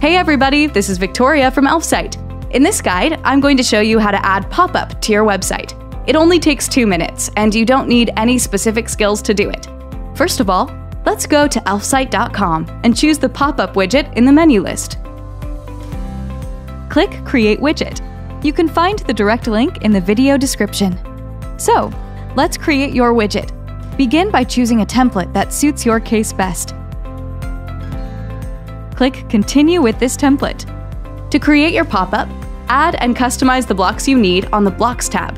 Hey everybody, this is Victoria from Elfsight. In this guide, I'm going to show you how to add pop-up to your website. It only takes 2 minutes, and you don't need any specific skills to do it. First of all, let's go to elfsight.com and choose the pop-up widget in the menu list. Click Create Widget. You can find the direct link in the video description. So, let's create your widget. Begin by choosing a template that suits your case best. Click Continue with this template. To create your pop-up, add and customize the blocks you need on the Blocks tab.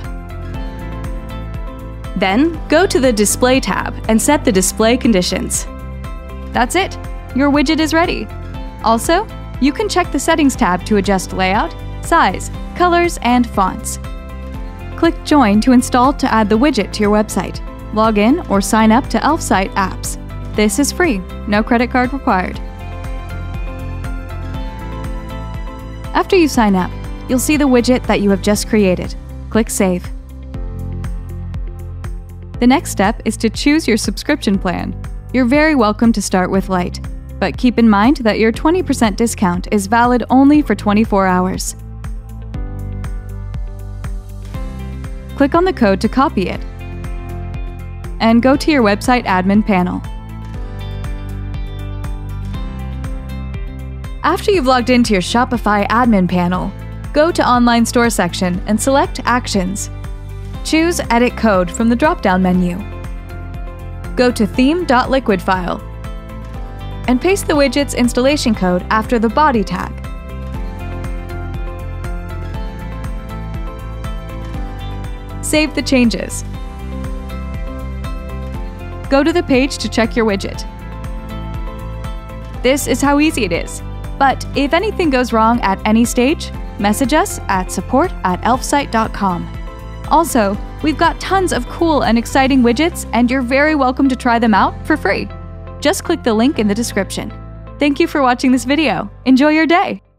Then, go to the Display tab and set the display conditions. That's it! Your widget is ready. Also, you can check the Settings tab to adjust layout, size, colors, and fonts. Click Join to install to add the widget to your website. Log in or sign up to Elfsight apps. This is free, no credit card required. After you sign up, you'll see the widget that you have just created. Click Save. The next step is to choose your subscription plan. You're very welcome to start with Lite, but keep in mind that your 20% discount is valid only for 24 hours. Click on the code to copy it, and go to your website admin panel. After you've logged into your Shopify admin panel, go to Online Store section and select Actions. Choose Edit Code from the drop-down menu. Go to Theme.liquid file and paste the widget's installation code after the body tag. Save the changes. Go to the page to check your widget. This is how easy it is. But if anything goes wrong at any stage, message us at support@elfsight.com. Also, we've got tons of cool and exciting widgets, and you're very welcome to try them out for free. Just click the link in the description. Thank you for watching this video. Enjoy your day!